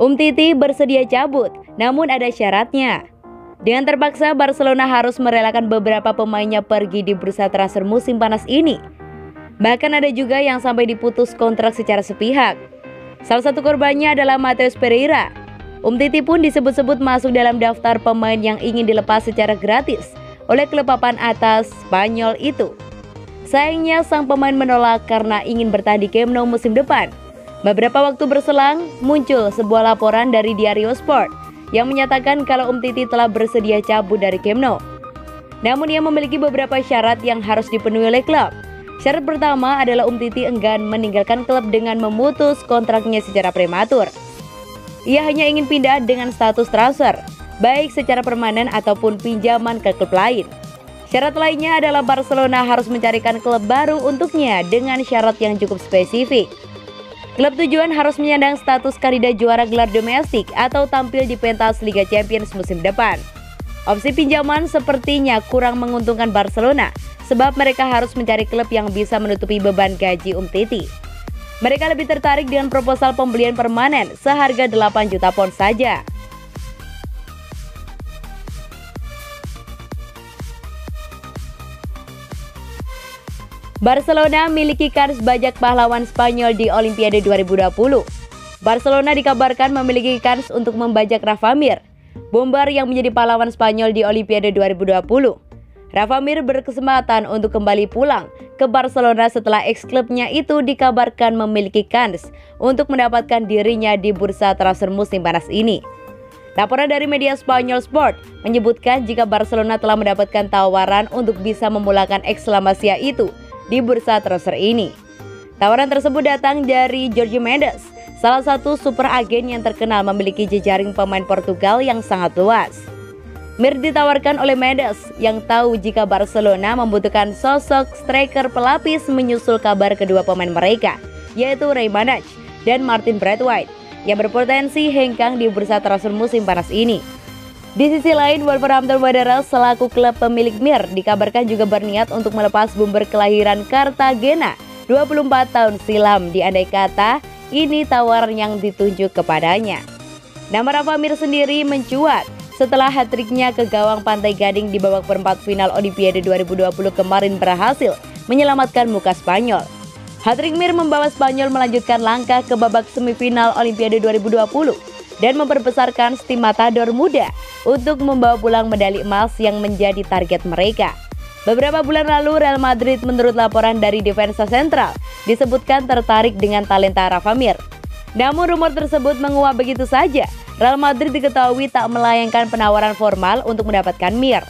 Umtiti bersedia cabut, namun ada syaratnya. Dengan terpaksa, Barcelona harus merelakan beberapa pemainnya pergi di bursa transfer musim panas ini. Bahkan ada juga yang sampai diputus kontrak secara sepihak. Salah satu korbannya adalah Matheus Pereira. Umtiti pun disebut-sebut masuk dalam daftar pemain yang ingin dilepas secara gratis oleh klub papan atas Spanyol itu. Sayangnya sang pemain menolak karena ingin bertahan di Camp Nou musim depan. Beberapa waktu berselang, muncul sebuah laporan dari Diario Sport yang menyatakan kalau Umtiti telah bersedia cabut dari Camp Nou. Namun ia memiliki beberapa syarat yang harus dipenuhi oleh klub. Syarat pertama adalah Umtiti enggan meninggalkan klub dengan memutus kontraknya secara prematur. Ia hanya ingin pindah dengan status transfer, baik secara permanen ataupun pinjaman ke klub lain. Syarat lainnya adalah Barcelona harus mencarikan klub baru untuknya dengan syarat yang cukup spesifik. Klub tujuan harus menyandang status kandidat juara gelar domestik atau tampil di pentas Liga Champions musim depan. Opsi pinjaman sepertinya kurang menguntungkan Barcelona sebab mereka harus mencari klub yang bisa menutupi beban gaji Umtiti. Mereka lebih tertarik dengan proposal pembelian permanen seharga 8 juta pound saja. Barcelona miliki kans bajak pahlawan Spanyol di Olimpiade 2020. Barcelona dikabarkan memiliki kans untuk membajak Rafa Mir, bomber yang menjadi pahlawan Spanyol di Olimpiade 2020. Rafa Mir berkesempatan untuk kembali pulang ke Barcelona setelah ex-klubnya itu dikabarkan memiliki kans untuk mendapatkan dirinya di bursa transfer musim panas ini. Laporan dari media Spanyol Sport menyebutkan jika Barcelona telah mendapatkan tawaran untuk bisa memulangkan ex La Masia itu di bursa transfer ini. Tawaran tersebut datang dari Jorge Mendes, salah satu super agen yang terkenal memiliki jejaring pemain Portugal yang sangat luas. Mir ditawarkan oleh Mendes yang tahu jika Barcelona membutuhkan sosok striker pelapis menyusul kabar kedua pemain mereka, yaitu Rey Manach dan Martin Braithwaite, yang berpotensi hengkang di bursa transfer musim panas ini. Di sisi lain, Wolverhampton Wanderers selaku klub pemilik Mir dikabarkan juga berniat untuk melepas bomber kelahiran Cartagena 24 tahun silam. Diandai kata ini tawaran yang ditunjuk kepadanya. Nama Rafa Mir sendiri mencuat setelah hat-tricknya ke gawang Pantai Gading di babak perempat final Olimpiade 2020 kemarin berhasil menyelamatkan muka Spanyol. Hat-trick Mir membawa Spanyol melanjutkan langkah ke babak semifinal Olimpiade 2020 dan memperbesarkan tim matador muda untuk membawa pulang medali emas yang menjadi target mereka. Beberapa bulan lalu Real Madrid menurut laporan dari Defensa Central disebutkan tertarik dengan talenta Rafa Mir. Namun rumor tersebut menguap begitu saja. Real Madrid diketahui tak melayangkan penawaran formal untuk mendapatkan Mir.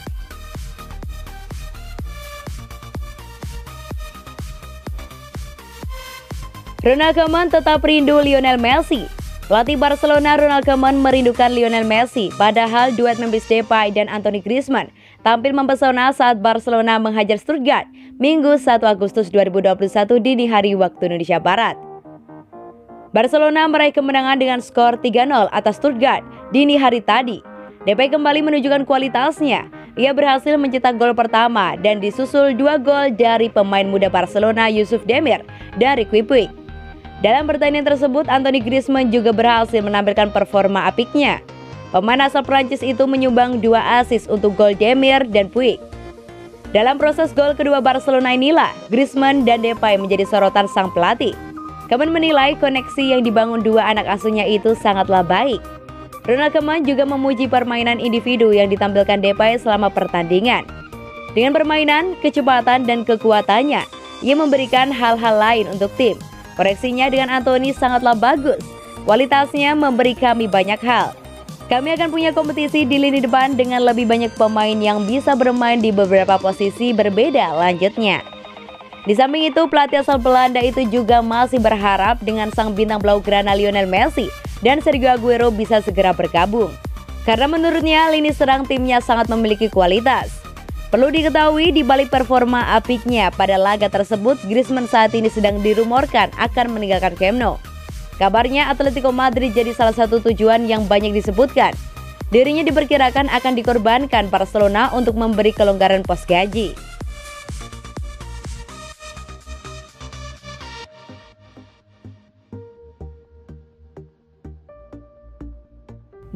Ronald Koeman tetap rindu Lionel Messi. Pelatih Barcelona Ronald Koeman merindukan Lionel Messi, padahal duet Memphis Depay dan Anthony Griezmann tampil mempesona saat Barcelona menghajar Stuttgart Minggu 1 Agustus 2021 dini hari waktu Indonesia Barat. Barcelona meraih kemenangan dengan skor 3-0 atas Stuttgart dini hari tadi. Depay kembali menunjukkan kualitasnya. Ia berhasil mencetak gol pertama dan disusul 2 gol dari pemain muda Barcelona Youssouf Demir dari Quick. Dalam pertandingan tersebut, Anthony Griezmann juga berhasil menampilkan performa apiknya. Pemain asal Prancis itu menyumbang 2 assist untuk gol Demir dan Puig. Dalam proses gol kedua Barcelona inilah, Griezmann dan Depay menjadi sorotan sang pelatih. Koeman menilai koneksi yang dibangun dua anak asuhnya itu sangatlah baik. Ronald Koeman juga memuji permainan individu yang ditampilkan Depay selama pertandingan. Dengan permainan, kecepatan, dan kekuatannya, ia memberikan hal-hal lain untuk tim. Koreksinya dengan Anthony sangatlah bagus. Kualitasnya memberi kami banyak hal. Kami akan punya kompetisi di lini depan dengan lebih banyak pemain yang bisa bermain di beberapa posisi berbeda, lanjutnya. Di samping itu, pelatih asal Belanda itu juga masih berharap dengan sang bintang Blaugrana Lionel Messi dan Sergio Aguero bisa segera bergabung. Karena menurutnya lini serang timnya sangat memiliki kualitas. Perlu diketahui di balik performa apiknya pada laga tersebut, Griezmann saat ini sedang dirumorkan akan meninggalkan Camp Nou. Kabarnya Atletico Madrid jadi salah satu tujuan yang banyak disebutkan. Dirinya diperkirakan akan dikorbankan Barcelona untuk memberi kelonggaran pos gaji.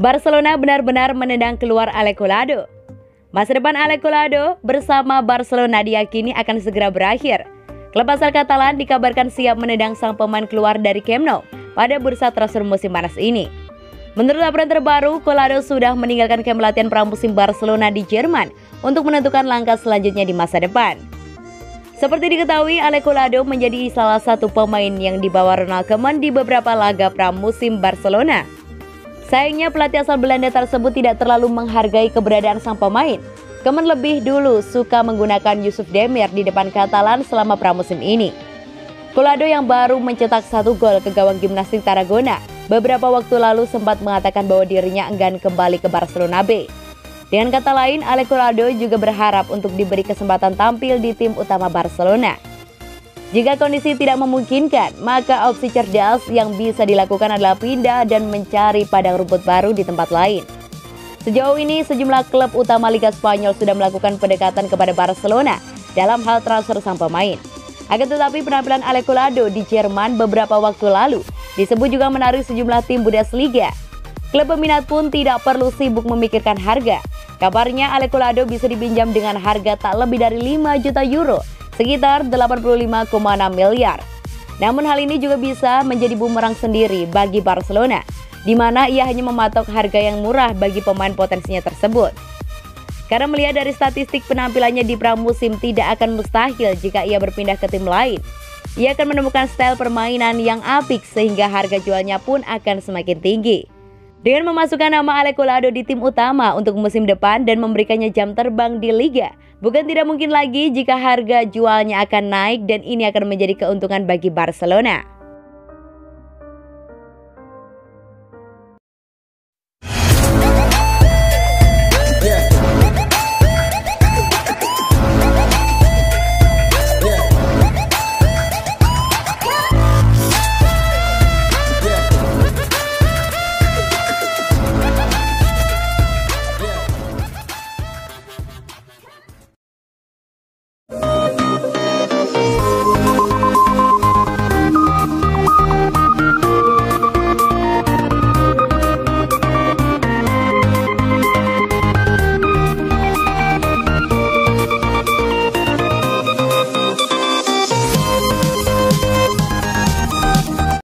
Barcelona benar-benar menendang keluar Alex Collado. Masa depan Alex Collado bersama Barcelona diyakini akan segera berakhir. Klub asal Katalan dikabarkan siap menendang sang pemain keluar dari Camp Nou pada bursa transfer musim panas ini. Menurut laporan terbaru, Collado sudah meninggalkan kamp latihan pramusim Barcelona di Jerman untuk menentukan langkah selanjutnya di masa depan. Seperti diketahui, Alex Collado menjadi salah satu pemain yang dibawa Ronald Koeman di beberapa laga pramusim Barcelona. Sayangnya pelatih asal Belanda tersebut tidak terlalu menghargai keberadaan sang pemain. Koeman lebih dulu suka menggunakan Yusuf Demir di depan Katalan selama pramusim ini. Collado yang baru mencetak 1 gol ke gawang Gimnastik Tarragona beberapa waktu lalu sempat mengatakan bahwa dirinya enggan kembali ke Barcelona B. Dengan kata lain, Alex Collado juga berharap untuk diberi kesempatan tampil di tim utama Barcelona. Jika kondisi tidak memungkinkan, maka opsi cerdas yang bisa dilakukan adalah pindah dan mencari padang rumput baru di tempat lain. Sejauh ini, sejumlah klub utama Liga Spanyol sudah melakukan pendekatan kepada Barcelona dalam hal transfer sang pemain. Akan tetapi penampilan Alex Collado di Jerman beberapa waktu lalu disebut juga menarik sejumlah tim Bundesliga. Klub peminat pun tidak perlu sibuk memikirkan harga. Kabarnya Alex Collado bisa dipinjam dengan harga tak lebih dari 5 juta euro, sekitar 85,6 miliar. Namun hal ini juga bisa menjadi bumerang sendiri bagi Barcelona, di mana ia hanya mematok harga yang murah bagi pemain potensinya tersebut. Karena melihat dari statistik penampilannya di pramusim tidak akan mustahil jika ia berpindah ke tim lain. Ia akan menemukan style permainan yang apik sehingga harga jualnya pun akan semakin tinggi. Dengan memasukkan nama Alex Collado di tim utama untuk musim depan dan memberikannya jam terbang di Liga, bukan tidak mungkin lagi jika harga jualnya akan naik dan ini akan menjadi keuntungan bagi Barcelona.